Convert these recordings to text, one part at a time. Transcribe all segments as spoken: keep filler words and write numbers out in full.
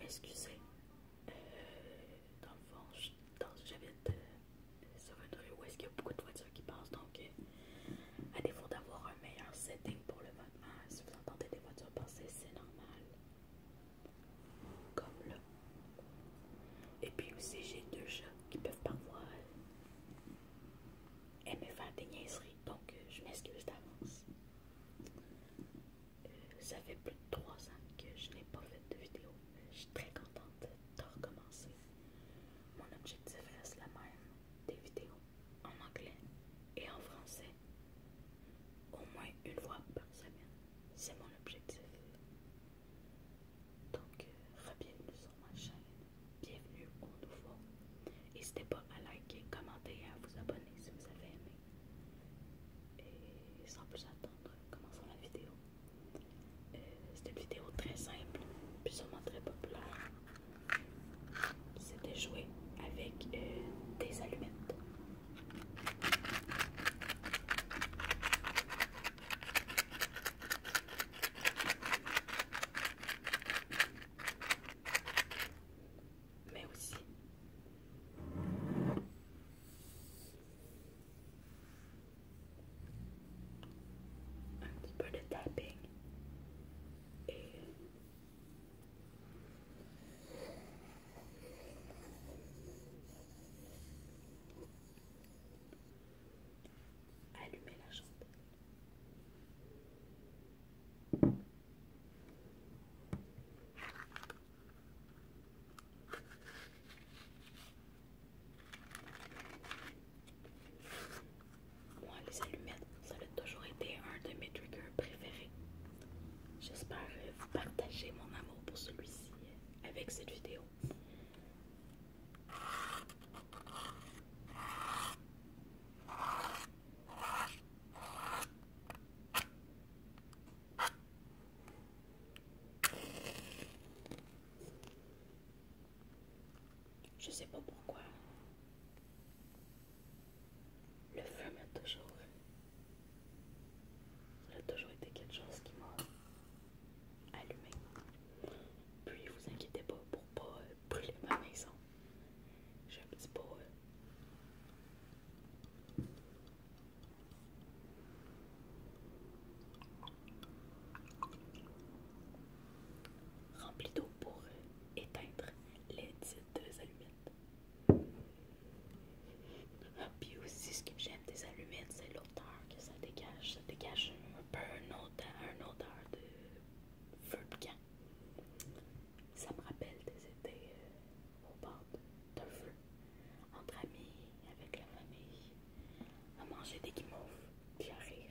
m'excuser. Euh, dans le fond, je- dans- j'habite euh, sur une rue où est-ce qu'il y a beaucoup de voitures qui passent, donc euh, à défaut d'avoir un meilleur setting pour le mouvement, si vous entendez des voitures passer, c'est normal. Comme là. Et puis aussi, j'ai deux chats qui peuvent parfois aimer faire des niaiseries, donc euh, je m'excuse d'avance. Euh, ça fait plus de trois ans que je n'ai pas fait de vidéo. Je suis très contente de recommencer. Mon objectif reste le même, des vidéos en anglais et en français, au moins une fois par semaine. C'est mon objectif. Donc, euh, bienvenue sur ma chaîne. Bienvenue aux nouveaux. N'hésitez pas à liker, commenter et à vous abonner si vous avez aimé. Et sans plus attendre, commençons la vidéo. Euh, c'est une vidéo très simple, puis sûrement très populaire. C'était jouer avec euh, des allumettes. Mais aussi un petit peu de tapping et allumer la chandelle. Moi, les allumettes, ça a toujours été un de mes triggers préférés. J'espère euh, vous partager mon amour pour celui-ci euh, avec cette vidéo. Je sais pas pourquoi. Le feu m'a toujours, ça a toujours été quelque chose qui m'a allumé. Puis vous inquiétez pas pour pas euh, brûler ma maison. J'ai un petit pot euh, rempli d'eau pour euh, éteindre les dites allumettes. Ah, puis aussi, ce que j'aime des allumettes, c'est l'odeur que ça dégage. Ça dégage un peu une odeur, une odeur de feu de camp. Ça me rappelle des étés euh, au bord d'un feu, entre amis, avec la famille, à manger des guimauves, puis à rire.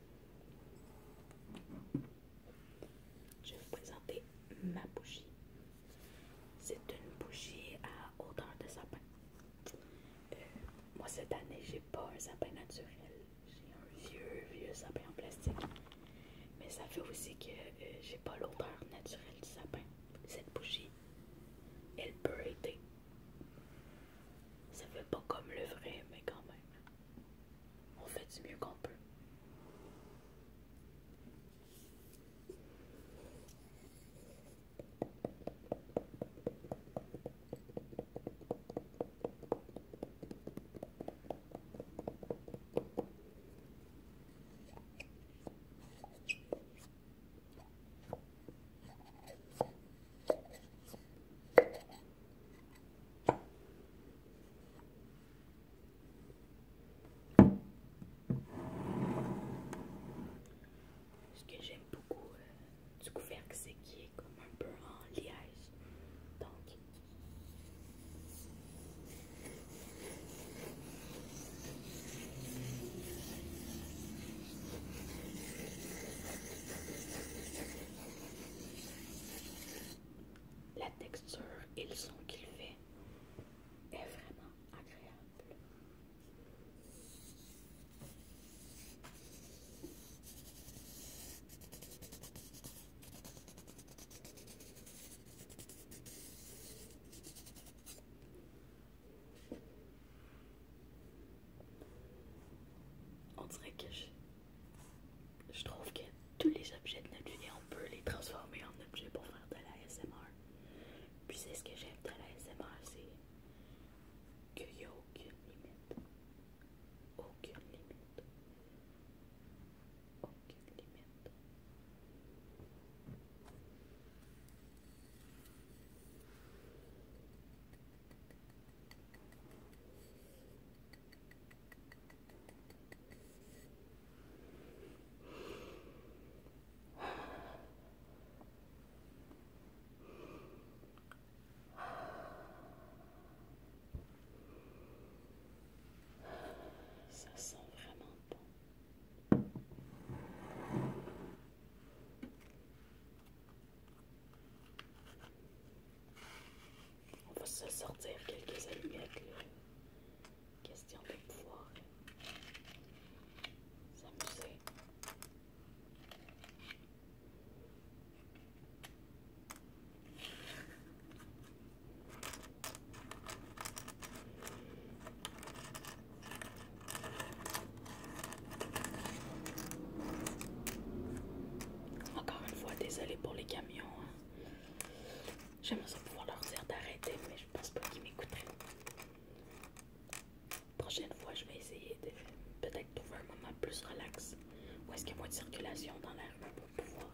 Je vais vous présenter ma bougie. C'est une bougie à odeur de sapin. Euh, moi, cette année, j'ai pas un sapin naturel. J'ai un vieux, vieux sapin en plastique. Mais ça fait aussi que euh, j'ai pas l'odeur naturelle du sapin. Cette bougie, elle peut aider. Ça fait pas comme le vrai, mais quand même. On fait du mieux qu'on peut. Ce que j'aime beaucoup euh, du couvercle, c'est qu'il est comme un peu en liège. Donc, la texture et le son qu'il fait est vraiment agréable. On dirait que je, je trouve que tous les objets de notre vie, on peut les transformer en objets pour faire de l'A S M R. J'aimerais ça pouvoir leur dire d'arrêter, mais je pense pas qu'ils m'écouteraient. Prochaine fois, je vais essayer de peut-être trouver un moment plus relax où est-ce qu'il y a moins de circulation dans l'air pour pouvoir